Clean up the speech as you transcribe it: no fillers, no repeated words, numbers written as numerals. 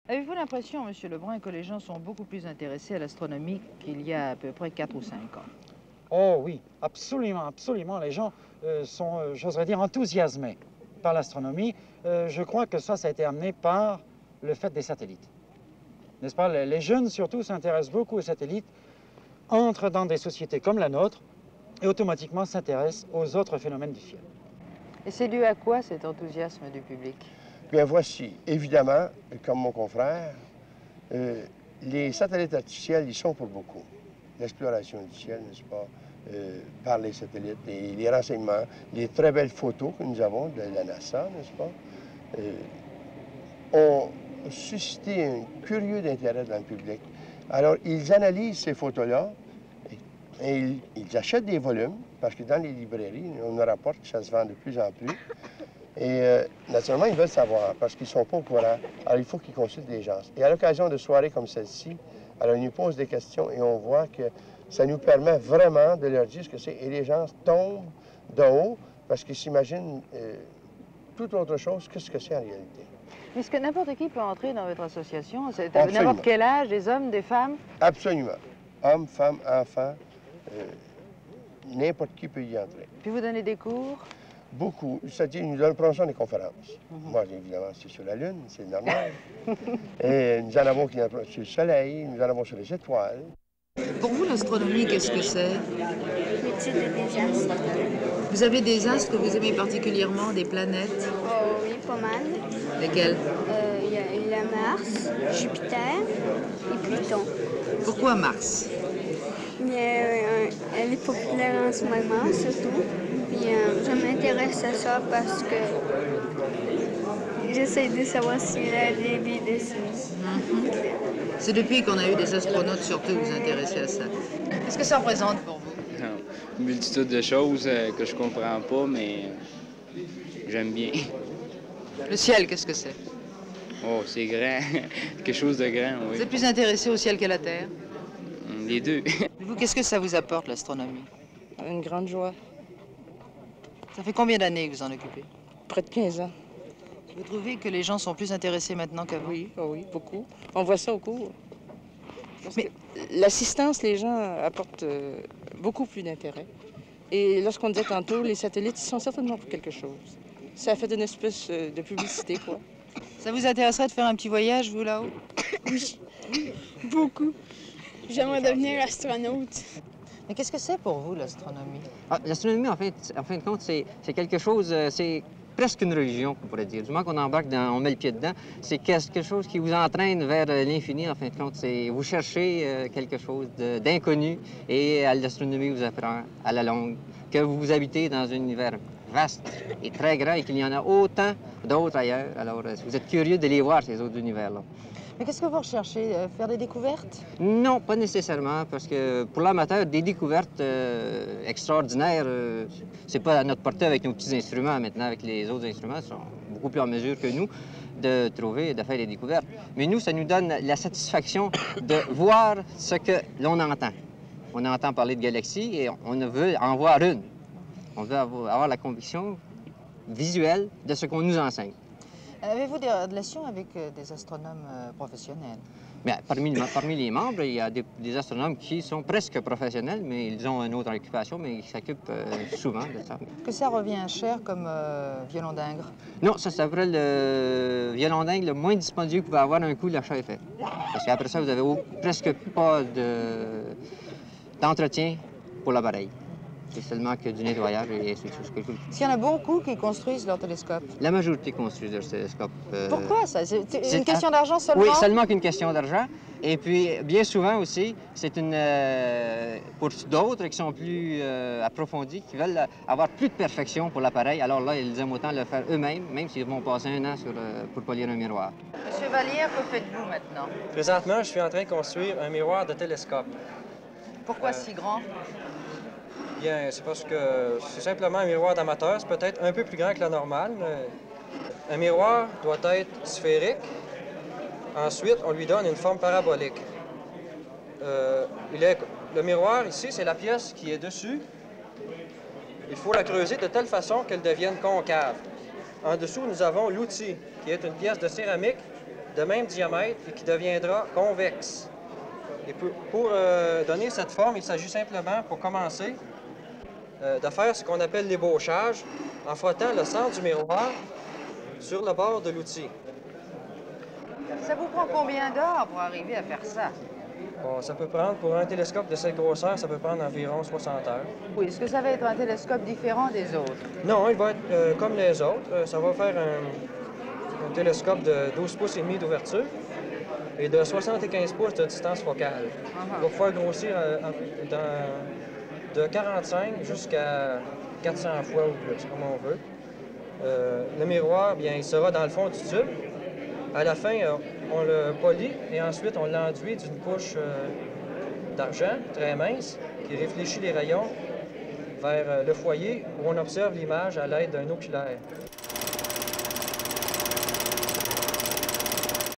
Avez-vous l'impression, Monsieur Lebrun, que les gens sont beaucoup plus intéressés à l'astronomie qu'il y a à peu près 4 ou 5 ans? Oh oui, absolument, absolument. Les gens sont, j'oserais dire, enthousiasmés par l'astronomie. Je crois que ça a été amené par le fait des satellites. N'est-ce pas? Les jeunes, surtout, s'intéressent beaucoup aux satellites, entrent dans des sociétés comme la nôtre et automatiquement s'intéressent aux autres phénomènes du ciel. Et c'est dû à quoi cet enthousiasme du public? Bien, voici, évidemment, comme mon confrère, les satellites artificiels, ils sont pour beaucoup. L'exploration du ciel, n'est-ce pas, par les satellites, les renseignements, les très belles photos que nous avons de la NASA, n'est-ce pas, ont suscité un curieux intérêt dans le public. Alors, ils analysent ces photos-là et ils achètent des volumes, parce que dans les librairies, on nous rapporte que ça se vend de plus en plus. Et naturellement, ils veulent savoir, parce qu'ils ne sont pas au courant. Alors, il faut qu'ils consultent des gens. Et à l'occasion de soirées comme celle-ci, alors, ils nous posent des questions et on voit que ça nous permet vraiment de leur dire ce que c'est. Et les gens tombent d'en haut parce qu'ils s'imaginent tout autre chose que ce que c'est en réalité. Est-ce que n'importe qui peut entrer dans votre association? C'est à n'importe quel âge, des hommes, des femmes? Absolument. Hommes, femmes, enfants, n'importe qui peut y entrer. Puis vous donnez des cours? Beaucoup. C'est-à-dire, nous prononçons des conférences. Moi, évidemment, c'est sur la Lune, c'est normal. Et nous en avons qui sur le Soleil, nous en avons sur les étoiles. Pour vous, l'astronomie, qu'est-ce que c'est? L'étude des astres. Vous avez des astres que vous aimez particulièrement, des planètes? Oh oui, pas mal. Lesquelles? Il y a Mars, Jupiter et Pluton. Pourquoi Mars? Elle est populaire en ce moment, surtout. Puis je m'intéresse à ça parce que j'essaie de savoir s'il y a des dessins. C'est depuis qu'on a eu des astronautes surtout que vous vous intéressez à ça. Qu'est-ce que ça représente pour vous? Une multitude de choses que je comprends pas, mais j'aime bien. Le ciel, qu'est-ce que c'est? Oh, c'est grand. Quelque chose de grand, oui. Vous êtes plus intéressé au ciel qu'à la Terre? Les deux. Vous, qu'est-ce que ça vous apporte, l'astronomie? Une grande joie. Ça fait combien d'années que vous en occupez? Près de 15 ans. Vous trouvez que les gens sont plus intéressés maintenant qu'avant? Oui, oui, beaucoup. On voit ça au cours. Mais l'assistance, les gens apportent beaucoup plus d'intérêt. Et lorsqu'on disait tantôt, les satellites, ils sont certainement pour quelque chose. Ça fait une espèce de publicité, quoi. Ça vous intéresserait de faire un petit voyage, vous, là-haut? Oui, beaucoup. J'aimerais devenir astronaute. Mais qu'est-ce que c'est pour vous, l'astronomie? L'astronomie, en fin de compte, c'est quelque chose, c'est presque une religion, on pourrait dire. Du moment qu'on embarque, on met le pied dedans, c'est quelque chose qui vous entraîne vers l'infini, en fin de compte. Vous cherchez quelque chose d'inconnu et l'astronomie vous apprend à la longue que vous habitez dans un univers vaste et très grand et qu'il y en a autant d'autres ailleurs. Alors, vous êtes curieux de les voir, ces autres univers-là. Mais qu'est-ce que vous recherchez? Faire des découvertes? Non, pas nécessairement, parce que pour l'amateur, des découvertes extraordinaires, c'est pas à notre portée avec nos petits instruments. Maintenant, avec les autres instruments, ils sont beaucoup plus en mesure que nous de trouver, de faire des découvertes. Mais nous, ça nous donne la satisfaction de voir ce que l'on entend. On entend parler de galaxies et on veut en voir une. On veut avoir la conviction visuelle de ce qu'on nous enseigne. Avez-vous des relations avec des astronomes professionnels? Bien, parmi les membres, il y a des astronomes qui sont presque professionnels, mais ils ont une autre occupation, mais ils s'occupent souvent de ça. Que ça revient cher comme violon d'Ingres? Non, ça s'appelle le violon d'Ingres le moins dispendieux que vous pouvez avoir un coup, l'achat est fait. Parce qu'après ça, vous n'avez presque pas d'entretien pour l'appareil. C'est seulement que du nettoyage et ainsi de suite. Est-ce qu'il y en a beaucoup qui construisent leur télescope? La majorité construisent leur télescope. Pourquoi ça? C'est une question d'argent seulement? Oui, seulement qu'une question d'argent. Et puis, bien souvent aussi, c'est pour d'autres qui sont plus approfondis, qui veulent avoir plus de perfection pour l'appareil. Alors là, ils aiment autant le faire eux-mêmes, même s'ils vont passer un an pour polir un miroir. Monsieur Vallière, que faites-vous maintenant? Présentement, je suis en train de construire un miroir de télescope. Pourquoi si grand? Bien, c'est parce que c'est simplement un miroir d'amateur. C'est peut-être un peu plus grand que la normale. Un miroir doit être sphérique. Ensuite, on lui donne une forme parabolique. Le miroir, ici, c'est la pièce qui est dessus. Il faut la creuser de telle façon qu'elle devienne concave. En dessous, nous avons l'outil, qui est une pièce de céramique de même diamètre et qui deviendra convexe. Et pour donner cette forme, il s'agit simplement, pour commencer, de faire ce qu'on appelle l'ébauchage en frottant le centre du miroir sur le bord de l'outil. Ça vous prend combien d'heures pour arriver à faire ça? Bon, ça peut prendre, pour un télescope de cette grosseur, ça peut prendre environ 60 heures. Oui, est-ce que ça va être un télescope différent des autres? Non, il va être comme les autres. Ça va faire un télescope de 12 pouces et demi d'ouverture et de 75 pouces de distance focale. Il va pouvoir grossir de 45 jusqu'à 400 fois ou plus, comme on veut. Le miroir, bien, il sera dans le fond du tube. À la fin, on le polit et ensuite on l'enduit d'une couche d'argent très mince qui réfléchit les rayons vers le foyer où on observe l'image à l'aide d'un oculaire.